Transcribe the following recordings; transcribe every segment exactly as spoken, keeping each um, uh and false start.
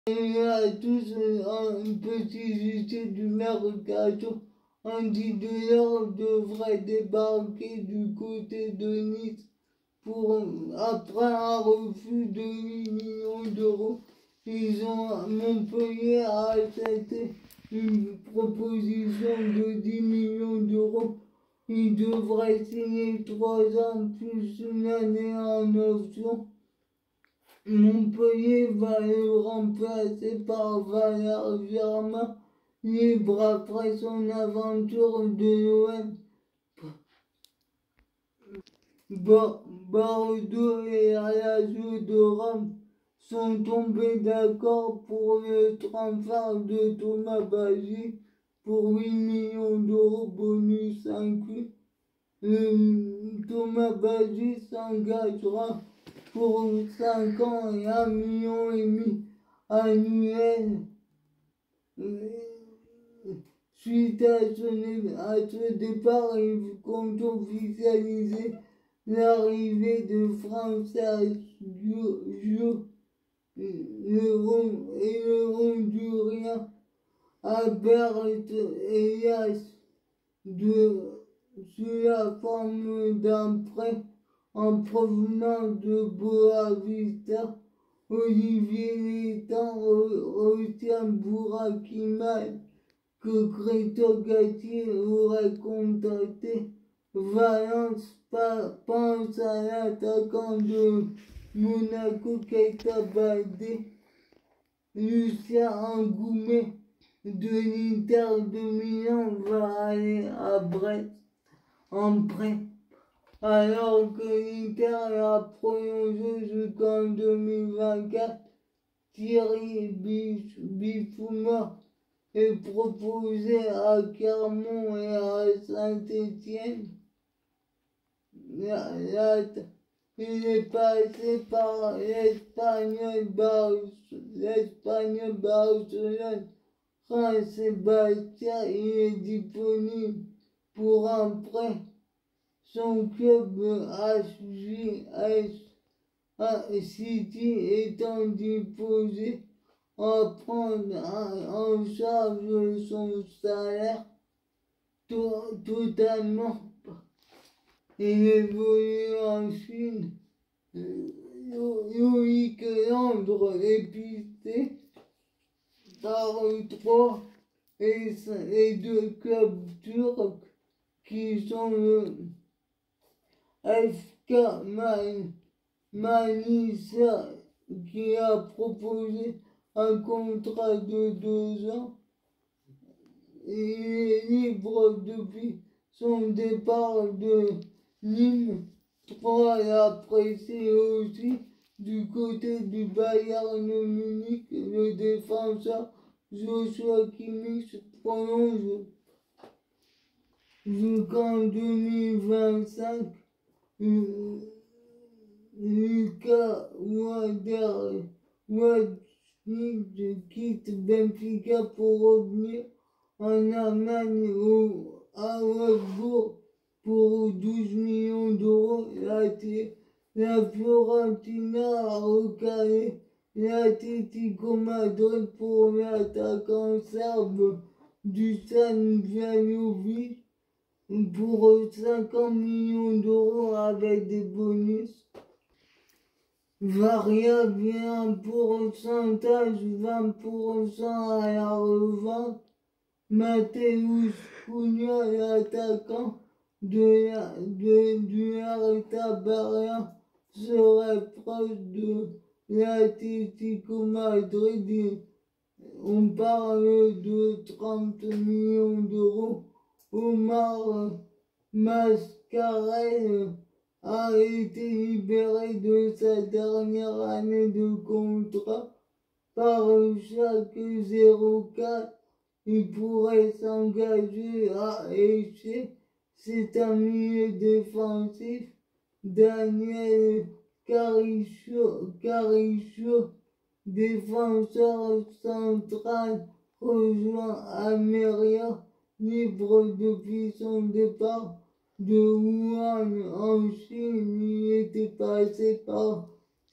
Et à tous un petit sujet du mercato. Andy Delors devrait débarquer du côté de Nice pour, après un refus de huit millions d'euros. Ils ont, Montpellier a accepté une proposition de dix millions d'euros. Il devrait signer trois ans plus une année en option. Montpellier va le remplacer par Valère Germain, libre après son aventure de l'O M. Bordeaux et Lazio de Rome sont tombés d'accord pour le transfert de Thomas Baggi pour huit millions d'euros bonus inclus. Le Thomas Baggi s'engagera pour cinq ans et un million et demi annuel. Suite à ce, à ce départ, il compte officialiser l'arrivée de Francis Gio et le Hondurien Albert Elias de, sous la forme d'un prêt en provenance de Boavista. Olivier Létang retient Bouraki Mal, que Christophe Gatti aurait contacté. Valence pense à l'attaquant de Monaco Keita Baldé. Lucien Angoumet de l'Inter de Milan va aller à Brest en prêt, alors que l'Inter a prolongé jusqu'en deux mille vingt-quatre. Thierry Bifouma est proposé à Clermont et à Saint-Étienne. Il est passé par l'Espagnol Barcelone. Juan Sébastien, il est disponible pour un prêt. Son club H J S City étant disposé à prendre en charge son salaire to totalement. Il évolue en Chine. Loïc Landre est pisté par trois et, et deux clubs turcs qui sont le F K Manisa qui a proposé un contrat de deux ans. Il est libre depuis son départ de Nîmes. trois apprécié aussi du côté du Bayern Munich. Le défenseur Joshua Kimmich prolonge jusqu'en deux mille vingt-cinq. Lucas Wader quitte Benfica pour revenir en Allemagne au, à Wolfsburg pour douze millions d'euros. La, la Fiorentina a recalé l'Atlético Madrid pour l'attaquant serbe Dusan Vlahovic pour cinquante millions d'euros avec des bonus. Variable un pourcentage, vingt pour cent à la revente. Mateusz Cunha, l'attaquant de la, de, du Hertha Berlin, serait proche de l'Atlético Madrid. On parle de trente millions d'euros. Omar Mascarel a été libéré de sa dernière année de contrat par chaque zéro quatre. Il pourrait s'engager à Elche. C'est un milieu défensif. Daniel Caricho, Caricho, défenseur central, rejoint Almeria, libre depuis son départ de Wuhan en Chine. Il était passé par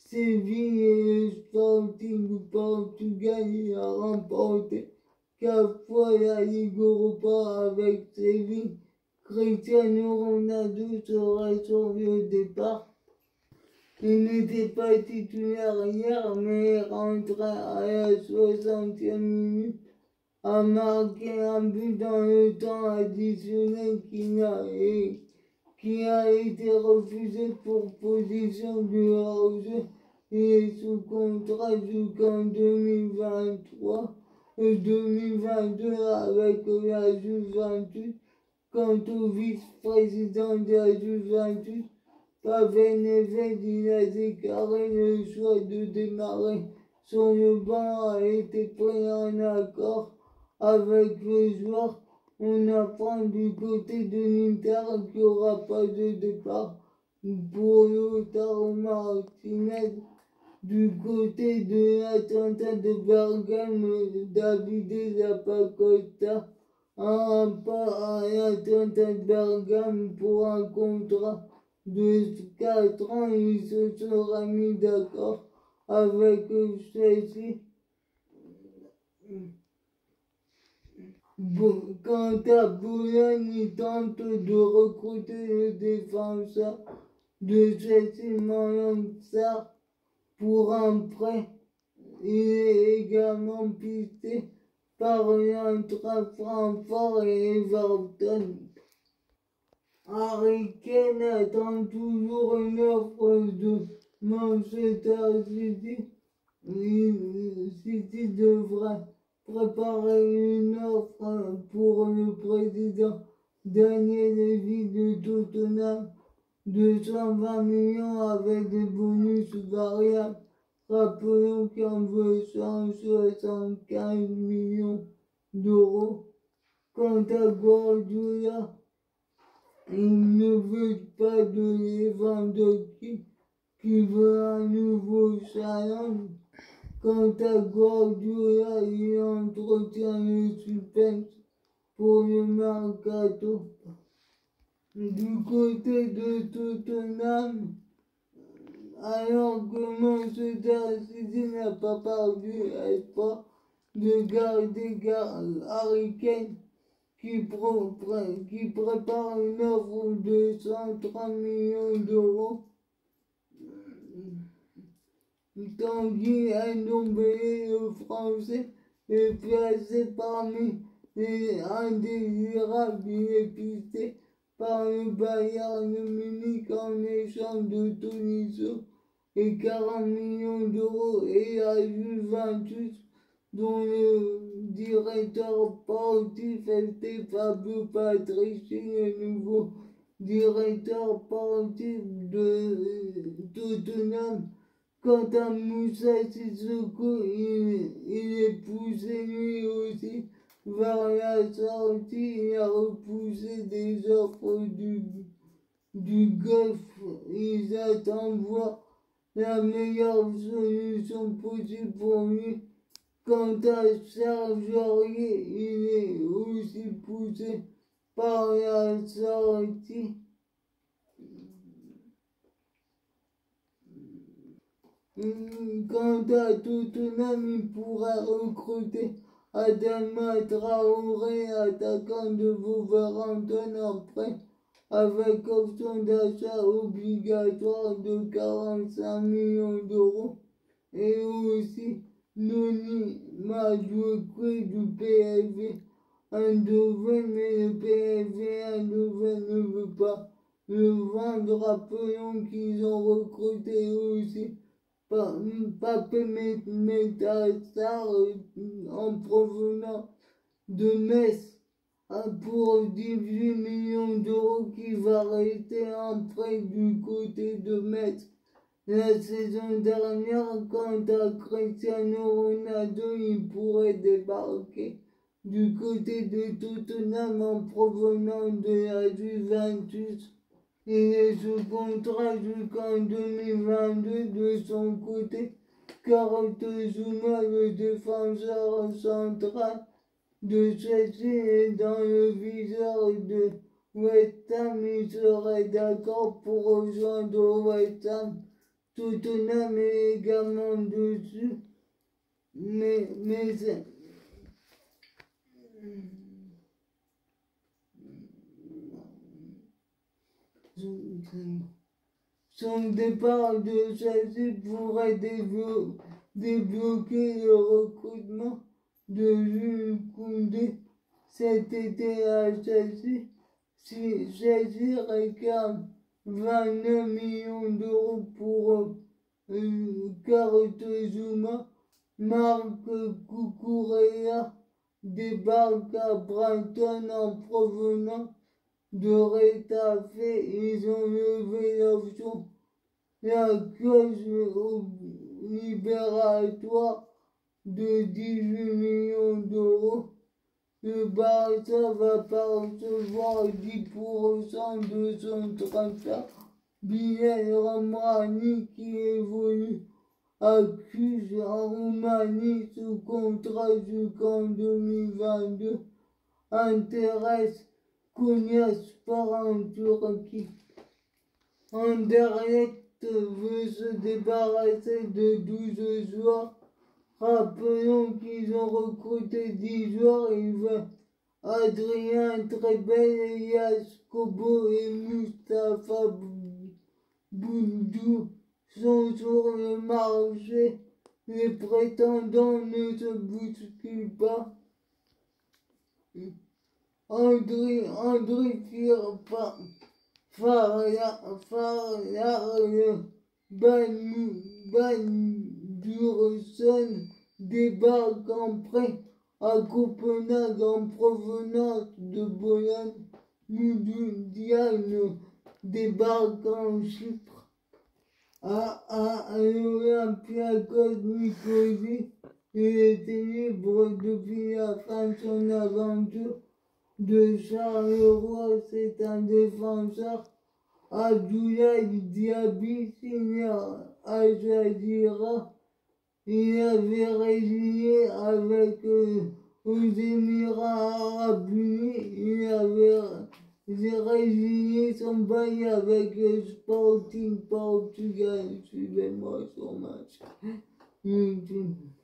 Séville et le Sporting du Portugal, il a remporté quatre fois la Ligue Europa avec Séville. Cristiano Ronaldo sera sur le départ. Il n'était pas titulaire hier, mais rentra à la soixantième minute, a marqué un but dans le temps additionnel qui a, qui a été refusé pour position de hors-jeu. Il est sous contrat jusqu'en deux mille vingt-trois et deux mille vingt-deux avec la Juventus. Quant au vice-président de la Juventus, Pavel Nedved, il a déclaré le choix de démarrer sur le banc a été pris en accord avec le joueur. On apprend du côté de l'Inter qu'il n'y aura pas de départ pour Lautaro Martinez. Du côté de l'Atalanta de Bergame, Davide Zappacosta a un pas à l'Atalanta de Bergame pour un contrat de quatre ans. Il se sera mis d'accord avec Chelsea. Bon, quant à Boulogne, il tente de recruter le défenseur de Chelsea, Malang Sarr, pour un prêt. Il est également pisté par l'Eintracht Francfort et Everton. Harry Kane attend toujours une offre de Manchester City. City devrait préparer une offre pour le président Daniel Levy de Tottenham de cent vingt millions avec des bonus variables. Rappelons qu'on veut cent soixante-quinze millions d'euros. Quant à Guardiola, il ne veut pas de Lewandowski qui veut un nouveau challenge. Quant à Guardiola, il entretient le suspense pour le mercato. Du côté de Tottenham, alors que Manchester City n'a pas perdu espoir de garder Harry Kane, qui, qui prépare une offre de cent trente millions d'euros. Tanguy Ndombele, le français, est placé parmi les indésirables. Il est pisté par le Bayern de Munich en échange de Tolisso et quarante millions d'euros, et la Juventus, dont le directeur sportif était Fabio Patrici, le nouveau directeur sportif de Tottenham. Quant à Moussa Sissoko, il, il est poussé lui aussi vers la sortie. Il a repoussé des offres du, du Golfe. Ils attendent voir la meilleure solution possible pour lui. Quant à Serge Aurier, il est aussi poussé par la sortie. Quant à Tottenham, il pourra recruter Adama Traoré, attaquant de Wolverhampton, en prêt avec option d'achat obligatoire de quarante-cinq millions d'euros, et aussi Noni Madueke du P S V Eindhoven, mais le P S V Eindhoven ne veut pas le vendre. Rappelons qu'ils ont recruté aussi Pape Matar en provenance de Metz pour dix-huit millions d'euros, qui va rester en prêt du côté de Metz. La saison dernière, quant à Cristiano Ronaldo, il pourrait débarquer du côté de Tottenham en provenance de la Juventus. Il est sous contrat jusqu'en deux mille vingt-deux. De son côté. Kurt Zouma, le défenseur central de Chelsea, est dans le viseur de West Ham. Il serait d'accord pour rejoindre West Ham Tottenham est également dessus. Mais, mais son départ de Chelsea pourrait déblo débloquer le recrutement de Jules Koundé cet été à Chelsea. Si Chelsea réclame vingt-neuf millions d'euros pour euh, Kurt Zouma, Marc Cucurella débarque à Brighton en provenance de Retafe. Ils ont levé l'option, la clause libératoire de dix-huit millions d'euros. Le Barça va pas recevoir dix pour cent de son transfert. Bilal Ramrani, qui évolue à Cluj en Roumanie sous contrat jusqu'en deux mille vingt-deux, intéresse Konyaspor en Turquie. Anderlecht veut se débarrasser de douze joueurs. Rappelons qu'ils ont recruté dix joueurs. Ils veulent Adrien Trebel, Elias Kobo et Mustapha Boundou sont sur le marché. Les prétendants ne se bousculent pas. André, André Firpa, Farla, Farla, Bandurson débarque en prêt à Copenhague en provenance de Bologne. Moudiane débarque en Chypre à, à, à l'Olympiakos Nicosie. Il était libre depuis la fin de son aventure. De Charleroi, c'est un défenseur. Abdoulaye Diaby signé à Jadira. Il avait résilié avec euh, aux Émirats Arabes Unis. Il avait résilié son bail avec le Sporting Portugal. Suivez-moi sur ma chaîne YouTube.